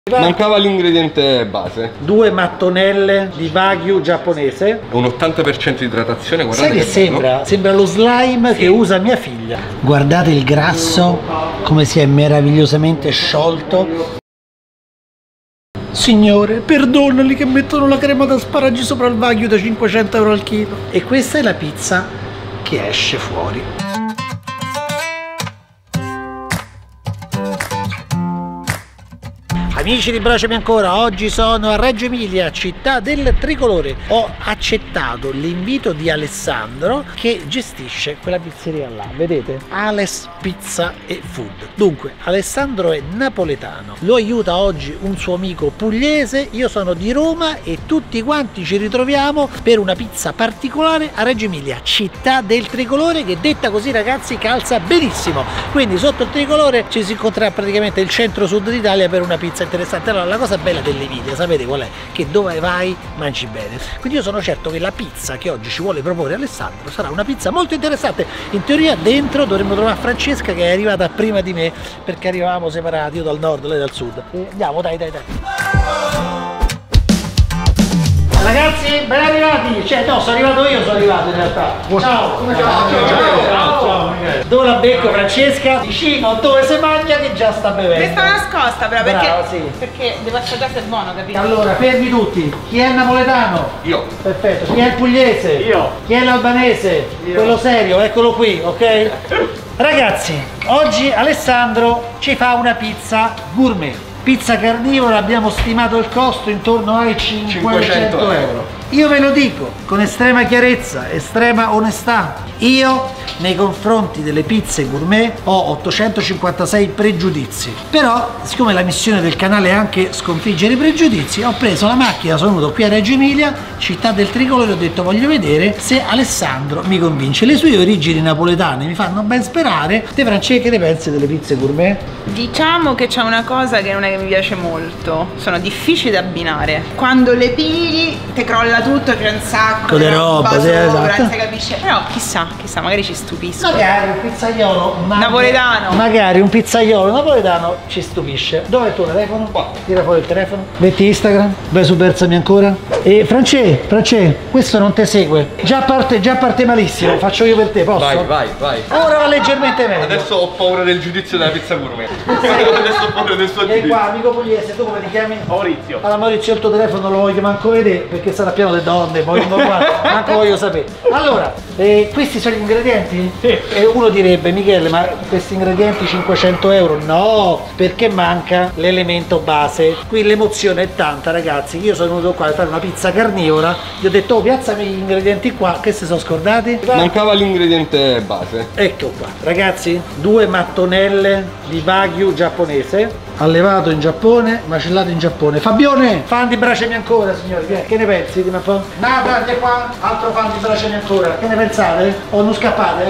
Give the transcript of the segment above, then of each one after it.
Mancava l'ingrediente base. 2 mattonelle di Wagyu giapponese. Un 80% di idratazione, guardate. Sai che sembra? Sembra lo slime che usa mia figlia. Guardate il grasso, come si è meravigliosamente sciolto. Signore, perdonali che mettono la crema d'asparagi sopra il Wagyu da 500 euro al chilo. E questa è la pizza che esce fuori. Amici di Baciami Ancora, oggi sono a Reggio Emilia, città del tricolore. Ho accettato l'invito di Alessandro che gestisce quella pizzeria là, vedete? Ales Pizza e Food. Dunque, Alessandro è napoletano, lo aiuta oggi un suo amico pugliese, io sono di Roma e tutti quanti ci ritroviamo per una pizza particolare a Reggio Emilia, città del tricolore, che detta così ragazzi calza benissimo. Quindi sotto il tricolore ci si incontrerà praticamente il centro-sud d'Italia per una pizza interessante. Allora, la cosa bella dell'Emilia, sapete qual è? Che dove vai mangi bene. Quindi io sono certo che la pizza che oggi ci vuole proporre Alessandro sarà una pizza molto interessante. In teoria dentro dovremmo trovare Francesca, che è arrivata prima di me, perché arrivavamo separati, io dal nord, lei dal sud. E andiamo, dai. Ragazzi, ben arrivati! Cioè, no, sono arrivato io, sono arrivato in realtà. Ciao, come ciao. Dove la becco Francesca? Vicino, dove si mangia, che già sta bevendo. Questa nascosta però, Brava, perché, sì. perché devo assaggiare se è buono, capito? Allora, fermi tutti. Chi è il napoletano? Io. Perfetto. Chi è il pugliese? Io. Chi è l'albanese? Io. Quello serio, eccolo qui, ok? Ragazzi, oggi Alessandro ci fa una pizza gourmet. Pizza carnivora, abbiamo stimato il costo intorno ai 500 euro. Io ve lo dico con estrema chiarezza, estrema onestà, io nei confronti delle pizze gourmet ho 856 pregiudizi, però siccome la missione del canale è anche sconfiggere i pregiudizi, ho preso la macchina, sono venuto qui a Reggio Emilia, città del tricolore, ho detto voglio vedere se Alessandro mi convince. Le sue origini napoletane mi fanno ben sperare. Te Francesca, che ne pensi delle pizze gourmet? Diciamo che c'è una cosa che non è che mi piace molto, sono difficili da abbinare. Quando le pigli te crolla tutto, c'è un sacco di roba, sì, sopra, esatto. non si capisce. Però chissà, magari ci stupisco. Magari un pizzaiolo napoletano. Magari un pizzaiolo napoletano ci stupisce. Dove è il tuo telefono? Qua. Tira fuori il telefono. Metti Instagram. Vai su Bersami Ancora. E France, questo non te segue. Già parte malissimo. Faccio io per te, posso? Vai. Ora va leggermente meglio. Adesso ho paura del giudizio della pizza gourmet. Adesso ho paura del suo E giudizio. qua, amico pugliese, tu come ti chiami? Maurizio. Allora Maurizio, il tuo telefono lo voglio manco vedere perché sarà pieno di donne, poi manco voglio sapere. Allora, questi sono gli ingredienti? Sì. E uno direbbe, Michele, ma questi ingredienti 500 euro? No, perché manca l'elemento base. Qui l'emozione è tanta, ragazzi. Io sono venuto qua a fare una pizza carnivora, gli ho detto, oh, piazzami gli ingredienti qua, che si sono scordati? Mancava l'ingrediente base. Ecco qua, ragazzi, 2 mattonelle di Wagyu giapponese, allevato in Giappone, macellato in Giappone. Fabione, fan di Baciami Ancora, signori, che ne pensi? Nata, anche qua, altro fan di Baciami Ancora, che ne pensate? O non scappate?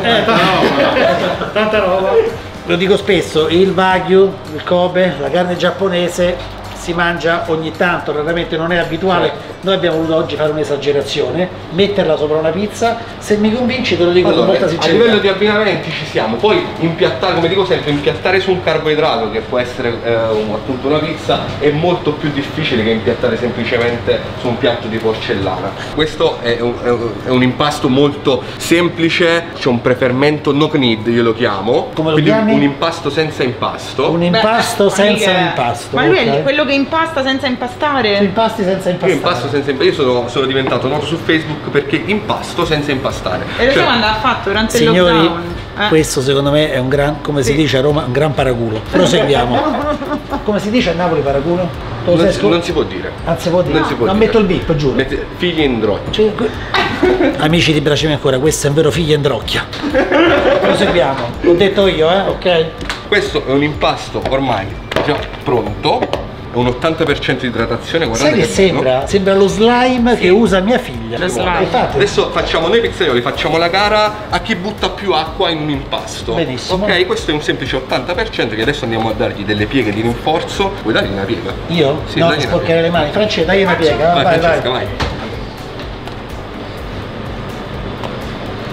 Tanta roba. Lo dico spesso, il Wagyu, il Kobe, la carne giapponese si mangia ogni tanto, raramente, non è abituale. Noi abbiamo voluto oggi fare un'esagerazione, metterla sopra una pizza. Se mi convinci te lo dico con molta sincerità. A livello di abbinamenti ci siamo, poi impiattare, come dico sempre, impiattare su un carboidrato che può essere appunto una pizza è molto più difficile che impiattare semplicemente su un piatto di porcellana. Questo è un impasto molto semplice, c'è un prefermento no knead, io lo chiamo. Come lo quindi chiami? un impasto senza impasto. Un impasto senza impasto. Ma lui è ok. quello che impasta senza impastare? Su impasti senza impastare. Io impasto senza impastare, io sono diventato noto su Facebook perché impasto senza impastare. E lo sai quando l'ha fatto durante il Signori, lockdown? questo secondo me è un gran, come si dice a Roma, un gran paraculo. Proseguiamo. Come si dice a Napoli paraculo? Non si può dire. Non si può dire. Non si può non dire. metto il bip, giuro. Figli in droglia. Amici di Baciami Ancora, questo è un vero figlio in drocchia. Proseguiamo. L'ho detto io, ok? Questo è un impasto ormai già pronto. Un 80% di idratazione, guardate. Sai che sembra? Sembra lo slime che usa mia figlia. Lo slime. Infatti. Adesso facciamo noi pizzaioli, facciamo la gara a chi butta più acqua in un impasto. Benissimo. Ok, questo è un semplice 80% che adesso andiamo a dargli delle pieghe di rinforzo. Vuoi dargli una piega? Io? Sì, no, dagli ti una sporcherei le mani. Francesca, dai una piega. Vai, Francesca, vai.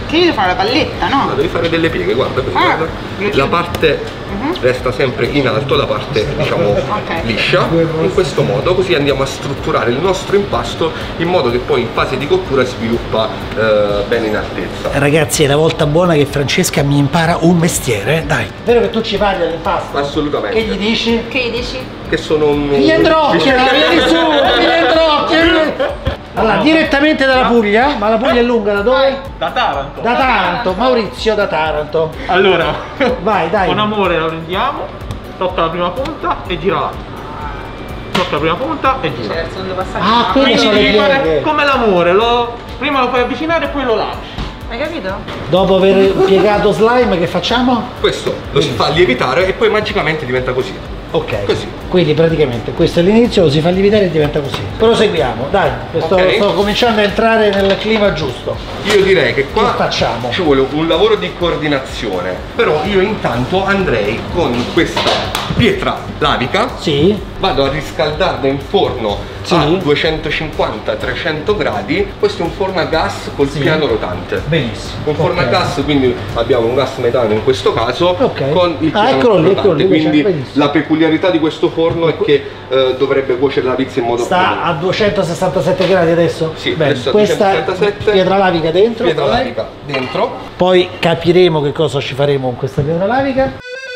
Che io devo fare la palletta, no? Ma devi fare delle pieghe, guarda così, guarda. La parte resta sempre in alto, la parte diciamo liscia, in questo modo, così andiamo a strutturare il nostro impasto in modo che poi in fase di cottura sviluppa bene in altezza. Ragazzi, è la volta buona che Francesca mi impara un mestiere, dai. Vero che tu ci parli all'impasto? Assolutamente. Che gli dici? Che gli dici? Che sono un... Figliandrocchia, vieni su, Figliandrocchia! Allora, direttamente dalla Puglia, ma la Puglia è lunga, da dove? Da Taranto. Da Taranto, Maurizio da Taranto. Allora, Vai, dai. con amore la prendiamo, tocca la prima punta e gira là. Tocca la prima punta e gira. C'è il secondo passaggio. Ah, quelle Quindi sono le devi fare pieghe. come l'amore, prima lo fai avvicinare e poi lo lasci. Hai capito? Dopo aver piegato slime, che facciamo? Questo lo si fa lievitare e poi magicamente diventa così. Ok. Così. Quindi praticamente questo è l'inizio, lo si fa lievitare e diventa così. Proseguiamo, dai, sto cominciando a entrare nel clima giusto. Io direi che qua Che facciamo? ci vuole un lavoro di coordinazione, però io intanto andrei con questa pietra lavica, Sì, vado a riscaldarla in forno Sì. a 250-300 gradi. Questo è un forno a gas col Sì. piano rotante. benissimo. Un forno a Ok. gas, quindi abbiamo un gas metano in questo caso, Ok. con il Ah, piano eccolo lì, rotante. Quindi benissimo. la peculiarità di questo forno è che dovrebbe cuocere la pizza in modo Sta a 267 gradi adesso? Sì, bene. adesso a Questa 267. pietra lavica dentro. pietra poi? lavica dentro. Poi capiremo che cosa ci faremo con questa pietra lavica.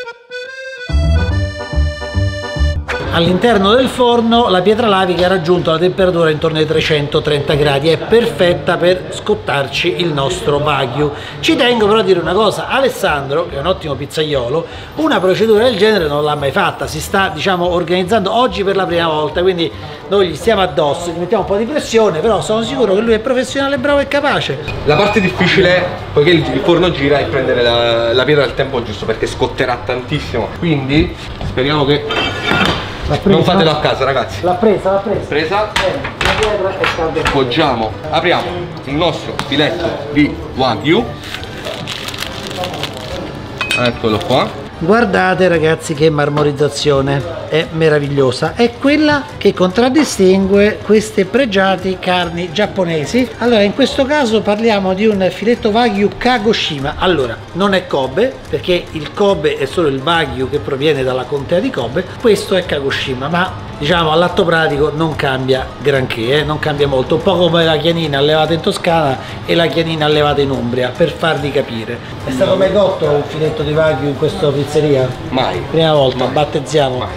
All'interno del forno la pietra lavica ha raggiunto la temperatura intorno ai 330 gradi, è perfetta per scottarci il nostro wagyu. Ci tengo però a dire una cosa: Alessandro, che è un ottimo pizzaiolo, una procedura del genere non l'ha mai fatta, si sta diciamo organizzando oggi per la prima volta, quindi noi gli stiamo addosso, gli mettiamo un po' di pressione, però sono sicuro che lui è professionale, bravo e capace. La parte difficile, poiché il forno gira, è prendere la pietra al tempo giusto, perché scotterà tantissimo. Quindi speriamo che non fatelo a casa, ragazzi. L'ha presa, l'ha presa. Presa, Bene, la pietra è calda. poggiamo, apriamo il nostro filetto di wagyu. Eccolo qua. Guardate ragazzi che marmorizzazione, è meravigliosa, è quella che contraddistingue queste pregiate carni giapponesi. Allora in questo caso parliamo di un filetto wagyu Kagoshima. Allora non è Kobe, perché il Kobe è solo il wagyu che proviene dalla contea di Kobe, questo è Kagoshima, ma diciamo all'atto pratico non cambia granché, non cambia molto, un po' come la chianina allevata in Toscana e la chianina allevata in Umbria, per farvi capire. È stato mai cotto un filetto di wagyu in questa pizzeria? Mai. Prima volta, Mai. battezziamo. Mai.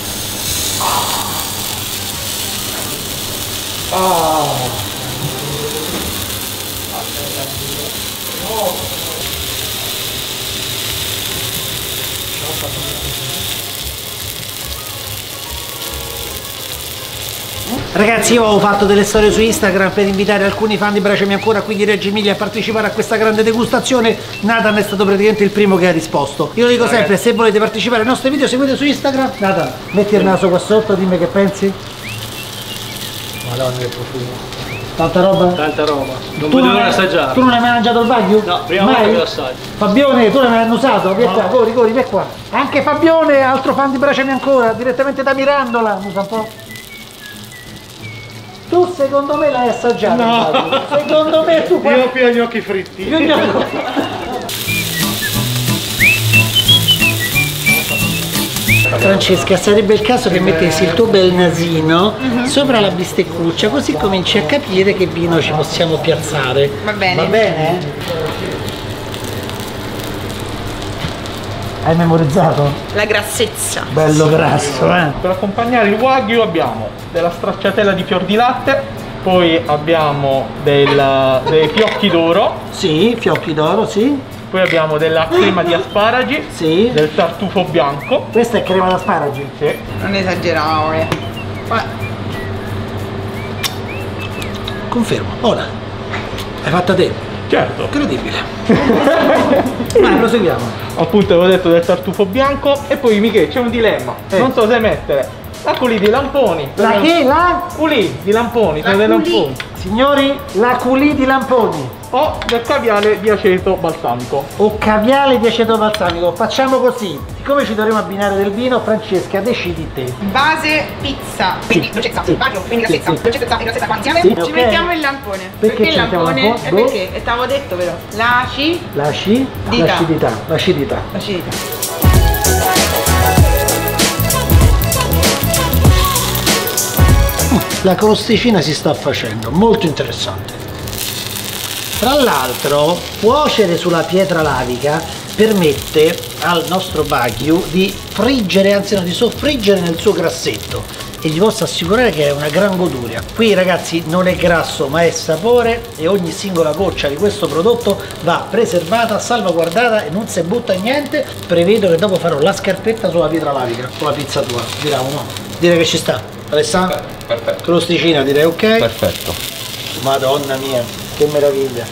Ragazzi, io avevo fatto delle storie su Instagram per invitare alcuni fan di Baciami Ancora qui di Reggio Emilia a partecipare a questa grande degustazione. Nathan è stato praticamente il primo che ha risposto. Io lo dico sempre, se volete partecipare ai nostri video seguite su Instagram. Nathan, metti il naso qua sotto, dimmi che pensi. Madonna che profumo. Tanta roba? Tanta roba, non Tu vedo non l'ora hai- di assaggiare. Tu non hai mai mangiato il wagyu? No, prima Mai? volta che lo assaggio. Fabione, tu l'hai mai annusato? Vieni qua, corri, corri, vieni qua. Anche Fabione, altro fan di Baciami Ancora, direttamente da Mirandola. Annusa un po'. Tu secondo me l'hai assaggiato. il wagyu. Secondo me tu Io ho più gli occhi fritti. Francesca, sarebbe il caso che mettessi il tuo bel nasino sopra la bisteccuccia, così cominci a capire che vino ci possiamo piazzare. Va bene. Va bene? Hai memorizzato? La grassezza. Bello grasso, eh? Per accompagnare il wagyu abbiamo della stracciatella di fior di latte, poi abbiamo dei fiocchi d'oro, Sì, fiocchi d'oro, sì. poi abbiamo della crema di asparagi, Sì. del tartufo bianco. Questa è crema d'asparagi. Sì. Non esagerare. Confermo. Ora, hai fatta te. Certo. Incredibile. Vai, proseguiamo. Appunto avevo detto del tartufo bianco e poi Michele c'è un dilemma. Non so se mettere la culì di lamponi. La che? La? Culì di lamponi, La sono dei culì. lamponi. Signori, la culì di Lamponi o del caviale di aceto balsamico. o caviale di aceto balsamico. Facciamo così, siccome ci dovremo abbinare del vino, Francesca, decidi te. Base pizza, quindi dolcezza, bagno, quindi grassezza, dolcezza e grassezza qua insieme. Sì, Ci ok. mettiamo il lampone. Perché ci il mettiamo il lampone? lampone? Perché? E t'avevo detto però. L'acidità. L'acidità. La crosticina si sta facendo, molto interessante. Tra l'altro, cuocere sulla pietra lavica permette al nostro Wagyu di friggere, anzi no, di soffriggere nel suo grassetto, e vi posso assicurare che è una gran goduria. Qui ragazzi non è grasso ma è sapore, e ogni singola goccia di questo prodotto va preservata, salvaguardata e non si butta niente. Prevedo che dopo farò la scarpetta sulla pietra lavica con la pizza tua, dirà no? Direi che ci sta, Alessandro? Perfetto. Crosticina direi ok? Perfetto. Madonna mia, che meraviglia.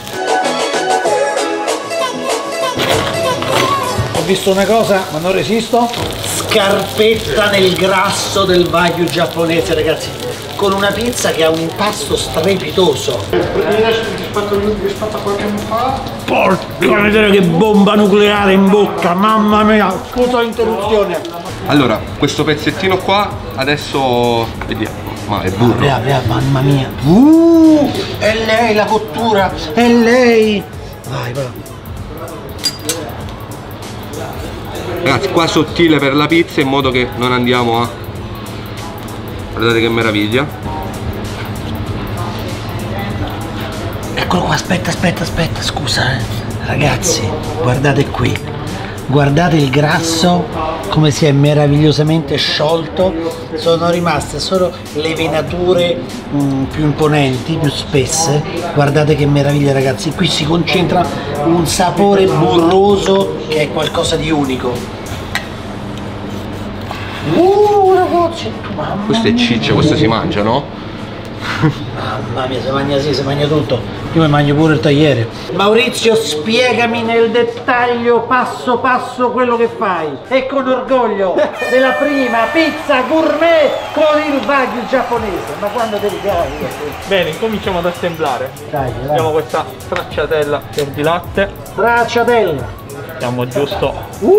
Ho visto una cosa, ma non resisto. Scarpetta nel grasso del Wagyu giapponese, ragazzi. Con una pizza che ha un impasto strepitoso. Rispetto a qualche anno fa. Porca miseria, che bomba nucleare in bocca, mamma mia. Scusa l'interruzione. Allora, questo pezzettino qua, adesso vediamo. Ma è burro. Mamma mia. È lei la cottura, è lei. Vai, vai. Ragazzi, qua sottile per la pizza in modo che non andiamo a... Guardate che meraviglia. Eccolo qua, aspetta, scusa Ragazzi, guardate qui. Guardate il grasso come si è meravigliosamente sciolto. Sono rimaste solo le venature più imponenti, più spesse. Guardate che meraviglia ragazzi, qui si concentra un sapore burroso che è qualcosa di unico. Ragazzi, mamma Questo è ciccia, questo si mangia, no? Mamma mia, si mangia tutto. Io mi mangio pure il tagliere. Maurizio, spiegami nel dettaglio, passo passo, quello che fai. E con orgoglio della prima pizza gourmet con il Wagyu giapponese. Ma quando te li cai? Bene, cominciamo ad assemblare. Dai. Abbiamo questa stracciatella di latte. Stracciatella. Mettiamo giusto.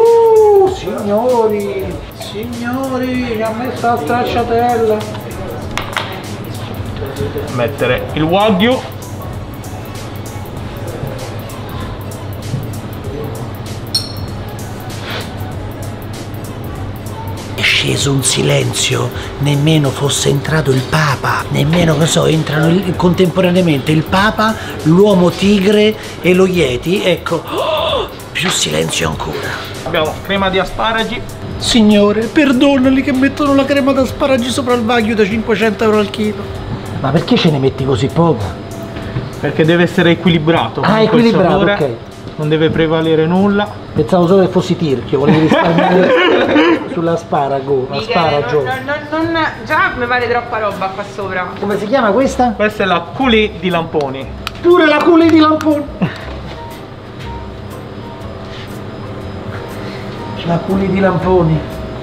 Signori, mi ha messo la stracciatella. Mettere il Wagyu. È sceso un silenzio, nemmeno fosse entrato il Papa, nemmeno che so, entrano contemporaneamente il Papa, l'uomo tigre e lo Yeti, ecco, più silenzio ancora. Abbiamo crema di asparagi. Signore, perdonali che mettono la crema d'asparagi sopra il Wagyu da 500 euro al chilo. Ma perché ce ne metti così poca? Perché deve essere equilibrato. Ah, comunque il equilibrato, sapore ok. Non deve prevalere nulla. Pensavo solo che fossi tirchio, volevi risparmiare sull'asparago, asparagio. Già mi vale troppa roba qua sopra. Come si chiama questa? Questa è la culì di Lamponi. Pure la culì di Lamponi. La culì di Lamponi.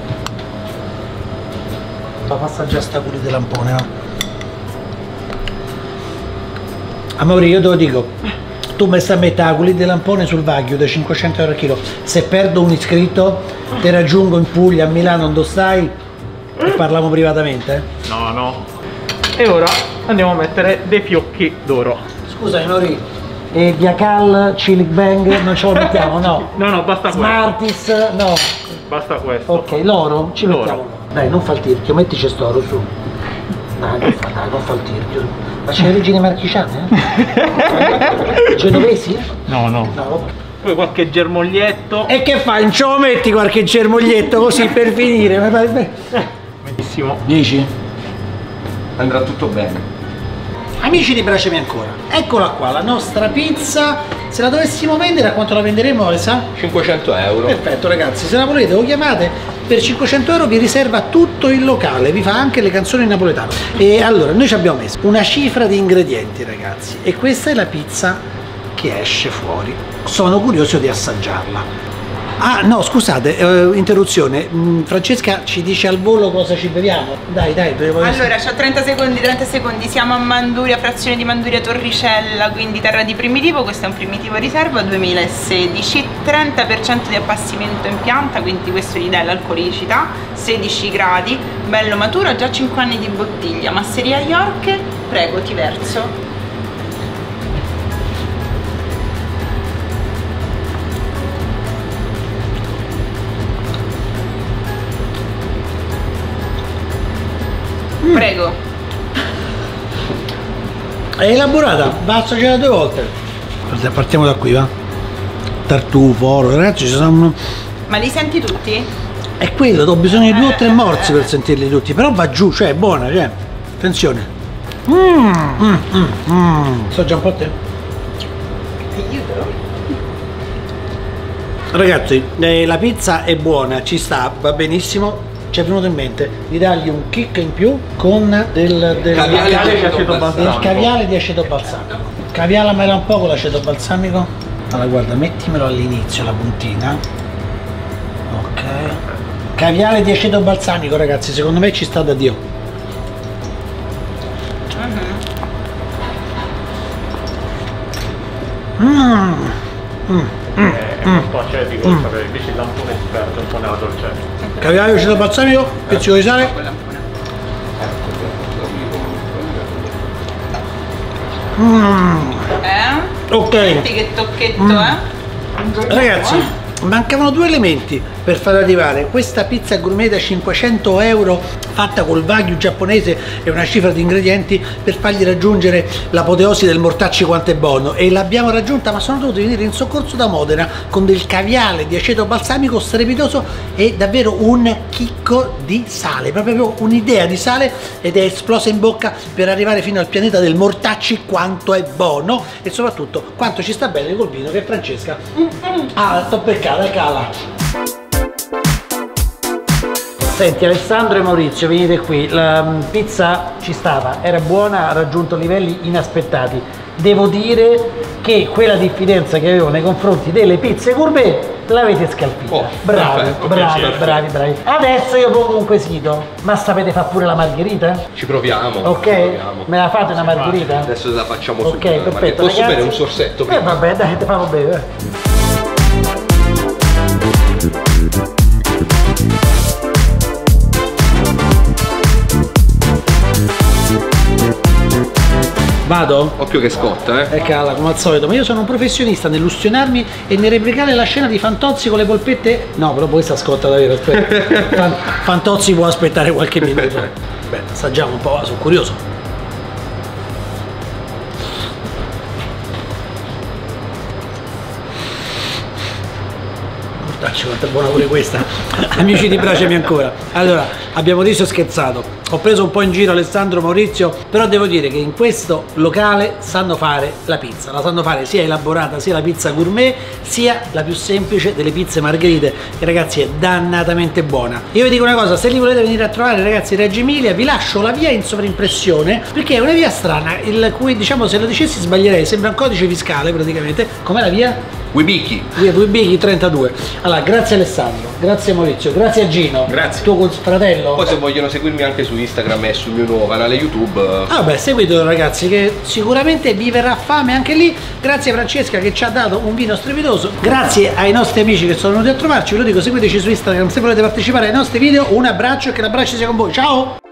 Ma passa già sta culì di Lampone, no? Amore, io te lo dico, tu mi stai a mettere la culì di Lampone sul Wagyu da 500 euro al chilo. Se perdo un iscritto, ti raggiungo in Puglia, a Milano, dove stai, e parliamo privatamente. No. E ora andiamo a mettere dei fiocchi d'oro. Scusami, Nori, e Diacal, Chili Bang, non ce lo mettiamo, no? No, basta questo. Smarties, no. Basta questo. Ok, l'oro, ci L'oro. mettiamo. Dai, non fa il tirchio, mettici st'oro su. Dai, non fa il tirchio. Ma c'è origini marchigiane? Genovesi? No. No. Poi qualche germoglietto. E che fai? Non ce lo metti qualche germoglietto così per finire? Benissimo. 10. Andrà tutto bene. Amici di Bracemi Ancora, eccola qua, la nostra pizza. Se la dovessimo vendere, a quanto la venderemo, Alessà? 500 euro. Perfetto ragazzi, se la volete o chiamate, per 500 euro vi riserva tutto il locale, vi fa anche le canzoni napoletane. E allora, noi ci abbiamo messo una cifra di ingredienti ragazzi, e questa è la pizza che esce fuori. Sono curioso di assaggiarla. Ah no, scusate, interruzione. Francesca ci dice al volo cosa ci beviamo. Dai, Allora, c'ho 30 secondi, siamo a Manduria, frazione di Manduria Torricella, quindi terra di Primitivo. Questo è un Primitivo Riserva 2016, 30% di appassimento in pianta, quindi questo gli dà l'alcolicità, 16 gradi, bello maturo, già 5 anni di bottiglia. Masseria York, prego, ti verso. Prego. È elaborata, basta già 2 volte. Partiamo da qui, va? Tartufo, oro, ragazzi, ci sono. Ma li senti tutti? È quello, ho bisogno di 2 o 3 morsi per sentirli tutti, però va giù, cioè è buona, cioè. Attenzione. So già un po' a te. Aiuto. Ragazzi, la pizza è buona, ci sta, va benissimo. Ci è venuto in mente di dargli un kick in più con del caviale di aceto balsamico. Cavialamela un po' con l'aceto balsamico. Allora guarda, mettimelo all'inizio la puntina. Ok. Caviale di aceto balsamico, ragazzi, secondo me ci sta da Dio. Un po' acetico, invece il lampone esperto un po' nella dolcezza. Caviale di aceto balsamico, pizzico di sale. Ok. Senti che tocchetto, Ragazzi, mancavano 2 elementi per far arrivare questa pizza gourmet da 500 euro fatta col wagyu giapponese e una cifra di ingredienti per fargli raggiungere l'apoteosi del mortacci quanto è buono, e l'abbiamo raggiunta, ma sono dovuti venire in soccorso da Modena con del caviale di aceto balsamico strepitoso e davvero un chicco di sale, proprio un'idea di sale, ed è esplosa in bocca per arrivare fino al pianeta del mortacci quanto è buono e soprattutto quanto ci sta bene col vino che Francesca t'ho beccata, cala. Senti Alessandro e Maurizio, venite qui, la pizza ci stava, era buona, ha raggiunto livelli inaspettati. Devo dire che quella diffidenza che avevo nei confronti delle pizze gourmet l'avete scalfita. Bravi, perfetto, bravi. Adesso io pongo un quesito, ma sapete fare pure la margherita? Ci proviamo. Ok, proviamo. Me la fate una margherita? Adesso la facciamo subito. Ok, perfetto. Posso bere un sorsetto prima? Vabbè, dai, te famo bere. Vado? Occhio che scotta, Cala, come al solito, ma io sono un professionista nell'ustionarmi e nel replicare la scena di Fantozzi con le polpette. No, però questa scotta davvero, aspetta. Fantozzi può aspettare qualche minuto. Beh, assaggiamo un po', sono curioso. Mortacci, quanto è buona pure questa. Amici di Bracemi ancora. Allora, abbiamo riso e scherzato. Ho preso un po' in giro Alessandro, Maurizio, però devo dire che in questo locale sanno fare la pizza, la sanno fare sia elaborata, sia la pizza gourmet, sia la più semplice delle pizze margherite, che ragazzi è dannatamente buona. Io vi dico una cosa, se li volete venire a trovare ragazzi Reggio Emilia, vi lascio la via in sovraimpressione, perché è una via strana, il cui diciamo se lo dicessi sbaglierei, sembra un codice fiscale praticamente. Com'è la via? Wibiki. Via Wibiki 32. Allora, grazie Alessandro, grazie Maurizio, grazie a Gino. Grazie. Tuo fratello. Poi se vogliono seguirmi anche su Instagram e sul mio nuovo canale YouTube. Ah beh, seguitelo ragazzi, che sicuramente vi verrà fame anche lì. Grazie a Francesca che ci ha dato un vino strepitoso. Grazie ai nostri amici che sono venuti a trovarci. Ve lo dico, seguiteci su Instagram se volete partecipare ai nostri video. Un abbraccio e che l'abbraccio sia con voi. Ciao!